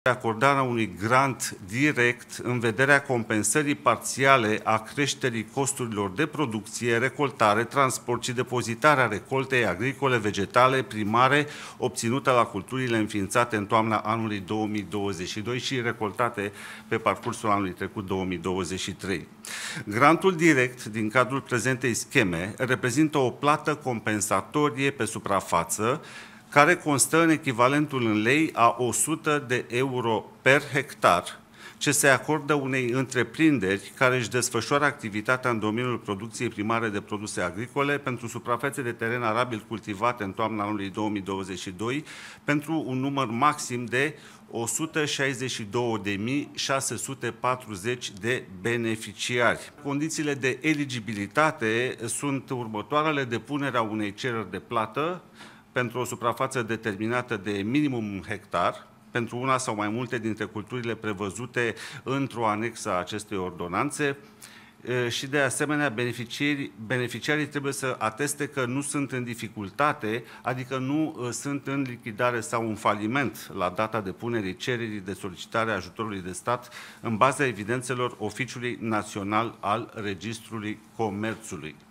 acordarea unui grant direct în vederea compensării parțiale a creșterii costurilor de producție, recoltare, transport și depozitarea recoltei agricole, vegetale, primare, obținută la culturile înființate în toamna anului 2022 și recoltate pe parcursul anului trecut 2023. Grantul direct din cadrul prezentei scheme reprezintă o plată compensatorie pe suprafață care constă în echivalentul în lei a 100 de euro per hectar, ce se acordă unei întreprinderi care își desfășoară activitatea în domeniul producției primare de produse agricole pentru suprafețe de teren arabil cultivate în toamna anului 2022, pentru un număr maxim de 162.640 de beneficiari. Condițiile de eligibilitate sunt următoarele: depunerea unei cereri de plată pentru o suprafață determinată de minimum un hectar, pentru una sau mai multe dintre culturile prevăzute într-o anexă a acestei ordonanțe și, de asemenea, beneficiarii trebuie să ateste că nu sunt în dificultate, adică nu sunt în lichidare sau în faliment la data depunerii cererii de solicitare a ajutorului de stat în baza evidențelor Oficiului Național al Registrului Comerțului.